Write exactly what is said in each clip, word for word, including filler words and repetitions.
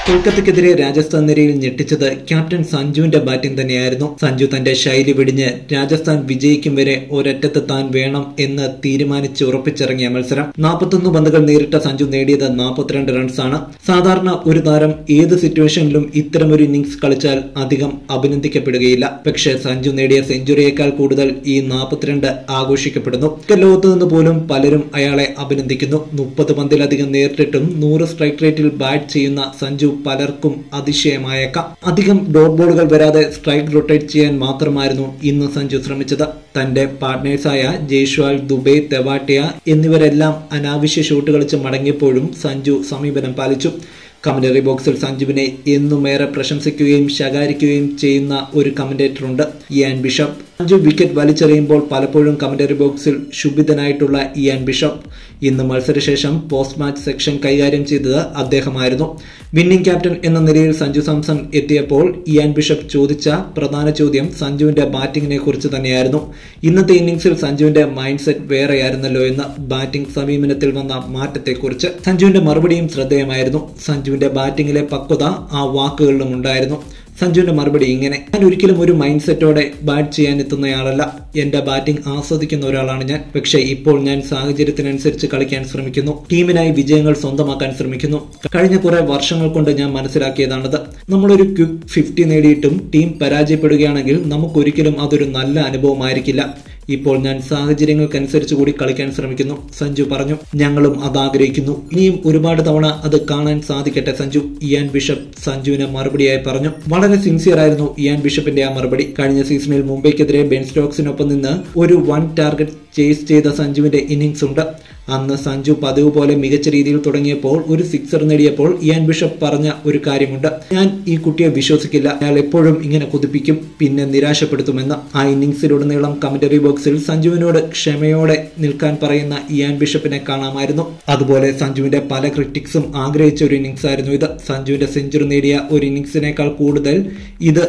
കൊൽക്കത്തയ്ക്കെതിരെ രാജസ്ഥാൻ നിരയിൽ ഞെട്ടിച്ചത് ക്യാപ്റ്റൻ സഞ്ജുവിന്റെ ബാറ്റിംഗ് തന്നെയായിരുന്നു. സഞ്ജു തന്റെ ശൈലി വെടിഞ്ഞ് രാജസ്ഥാൻ വിജയിക്കും വരെ ഒരറ്റത്ത് താൻ വേണം എന്ന് തീരുമാനിച്ച് ഉറപ്പിച്ചിറങ്ങിയ മത്സരം. നാൽപ്പത്തൊന്ന് പന്തുകൾ നേരിട്ട സഞ്ജു നേടിയത് നാൽപ്പത്തിരണ്ട് റൺസാണ്. സാധാരണ ഒരു താരം ഏത് സിറ്റുവേഷനിലും ഇത്തരമൊരു ഇന്നിംഗ്സ് കളിച്ചാൽ അധികം അഭിനന്ദിക്കപ്പെടുകയില്ല. പക്ഷേ സഞ്ജു നേടിയ സെഞ്ചുറിയേക്കാൾ കൂടുതൽ ഈ നാൽപ്പത്തിരണ്ട് ആഘോഷിക്കപ്പെടുന്നു. ലോകത്തു നിന്ന് പോലും പലരും അയാളെ അഭിനന്ദിക്കുന്നു. മുപ്പത് പന്തിലധികം നേരിട്ടിട്ടും നൂറ് സ്ട്രൈക്ക് റേറ്റിൽ ബാറ്റ് ചെയ്യുന്ന സഞ്ജു പലർക്കും അതിശയമായേക്കാം. അധികം ഡോട്ട് ബോളുകൾ വരാതെ സ്ട്രൈക്ക് റൊട്ടേറ്റ് ചെയ്യാൻ മാത്രമായിരുന്നു ഇന്ന് സഞ്ജു ശ്രമിച്ചത്. തന്റെ പാർട്ട്നേഴ്സായ ജയ്സ്വാൾ, ദുബെ, തെവാട്ടിയ എന്നിവരെല്ലാം അനാവശ്യ ഷോട്ട് കളിച്ച് മടങ്ങിയപ്പോഴും സഞ്ജു സമീപനം പാലിച്ചു. കമന്ററി ബോക്സിൽ സഞ്ജുവിനെ എന്നുമേറെ പ്രശംസിക്കുകയും ശകാരിക്കുകയും ചെയ്യുന്ന ഒരു കമന്റേറ്ററുണ്ട്, ഇയാൻ ബിഷപ്പ്. സഞ്ജു വിക്കറ്റ് വലിച്ചെറിയുമ്പോൾ പലപ്പോഴും കമന്ററി ബോക്സിൽ ശുഭിതനായിട്ടുള്ള ഇയാൻ ബിഷപ്പ്. ഇന്ന് മത്സരശേഷം പോസ്റ്റ് മാച്ച് സെക്ഷൻ കൈകാര്യം ചെയ്തത് അദ്ദേഹമായിരുന്നു. വിന്നിംഗ് ക്യാപ്റ്റൻ എന്ന നിലയിൽ സഞ്ജു സാംസൺ എത്തിയപ്പോൾ ഇയാൻ ബിഷപ്പ് ചോദിച്ച പ്രധാന ചോദ്യം സഞ്ജുവിന്റെ ബാറ്റിംഗിനെ കുറിച്ച് തന്നെയായിരുന്നു. ഇന്നത്തെ ഇന്നിംഗ്സിൽ സഞ്ജുവിന്റെ മൈൻഡ് സെറ്റ് വേറെയായിരുന്നല്ലോ എന്ന ബാറ്റിംഗ് സമീപനത്തിൽ വന്ന മാറ്റത്തെക്കുറിച്ച് സഞ്ജുവിന്റെ മറുപടിയും ശ്രദ്ധേയമായിരുന്നു. സഞ്ജുവിന്റെ ബാറ്റിംഗിലെ പക്വത ആ വാക്കുകളിലും ഉണ്ടായിരുന്നു. സഞ്ജുവിന്റെ മറുപടി ഇങ്ങനെ: ഞാൻ ഒരിക്കലും ഒരു മൈൻഡ് സെറ്റോടെ ബാറ്റ് ചെയ്യാൻ എത്തുന്നയാളല്ല. എന്റെ ബാറ്റിംഗ് ആസ്വദിക്കുന്ന ഒരാളാണ് ഞാൻ. പക്ഷേ ഇപ്പോൾ ഞാൻ സാഹചര്യത്തിനനുസരിച്ച് കളിക്കാൻ ശ്രമിക്കുന്നു. ടീമിനായി വിജയങ്ങൾ സ്വന്തമാക്കാൻ ശ്രമിക്കുന്നു. കഴിഞ്ഞ കുറെ വർഷങ്ങൾ കൊണ്ട് ഞാൻ മനസ്സിലാക്കിയതാണത്. നമ്മളൊരു ക്വിക്ക് ഫിഫ്റ്റി നേടിയിട്ടും ടീം പരാജയപ്പെടുകയാണെങ്കിൽ നമുക്കൊരിക്കലും അതൊരു നല്ല അനുഭവമായിരിക്കില്ല. ഇപ്പോൾ ഞാൻ സാഹചര്യങ്ങൾക്കനുസരിച്ച് കൂടി കളിക്കാൻ ശ്രമിക്കുന്നു, സഞ്ജു പറഞ്ഞു. ഞങ്ങളും അത് ആഗ്രഹിക്കുന്നു. ഇനിയും ഒരുപാട് തവണ അത് കാണാൻ സാധിക്കട്ടെ സഞ്ജു, ഇയാൻ ബിഷപ്പ് സഞ്ജുവിന് മറുപടിയായി പറഞ്ഞു. വളരെ സിൻസിയർ ആയിരുന്നു ഇയാൻ ബിഷപ്പിന്റെ ആ മറുപടി. കഴിഞ്ഞ സീസണിൽ മുംബൈക്കെതിരെ ബെൻ സ്റ്റോക്സിനൊപ്പം നിന്ന് ഒരു വൺ ടാർഗറ്റ് ചേസ് ചെയ്ത സഞ്ജുവിന്റെ ഇന്നിംഗ്സ് ഉണ്ട്. അന്ന് സഞ്ജു പതിവ് പോലെ മികച്ച രീതിയിൽ തുടങ്ങിയപ്പോൾ ഒരു സിക്സർ നേടിയപ്പോൾ ഇയാൻ ബിഷപ്പ് പറഞ്ഞ ഒരു കാര്യമുണ്ട്: ഞാൻ ഈ കുട്ടിയെ വിശ്വസിക്കില്ല, അയാൾ എപ്പോഴും ഇങ്ങനെ കുതിപ്പിക്കും, പിന്നെ നിരാശപ്പെടുത്തുമെന്ന്. ആ ഇന്നിംഗ്സിലുടനീളം കമന്ററി ബോക്സിൽ സഞ്ജുവിനോട് ക്ഷമയോടെ നിൽക്കാൻ പറയുന്ന ഇയാൻ ബിഷപ്പിനെ കാണാമായിരുന്നു. അതുപോലെ സഞ്ജുവിന്റെ പല ക്രിറ്റിക്സും ആഗ്രഹിച്ച ഒരു ഇന്നിംഗ്സ് ആയിരുന്നു ഇത്. സഞ്ജുവിന്റെ സെഞ്ചുറി നേടിയ ഒരു ഇന്നിംഗ്സിനേക്കാൾ കൂടുതൽ ഇത്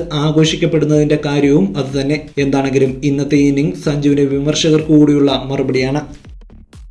ആഘോഷിക്കപ്പെടുന്നതിന്റെ കാര്യവും അത് തന്നെ. എന്താണെങ്കിലും ഇന്നത്തെ ഇന്നിംഗ്സ് സഞ്ജുവിന്റെ വിമർശകർക്ക് കൂടിയുള്ള മറുപടിയാണ്.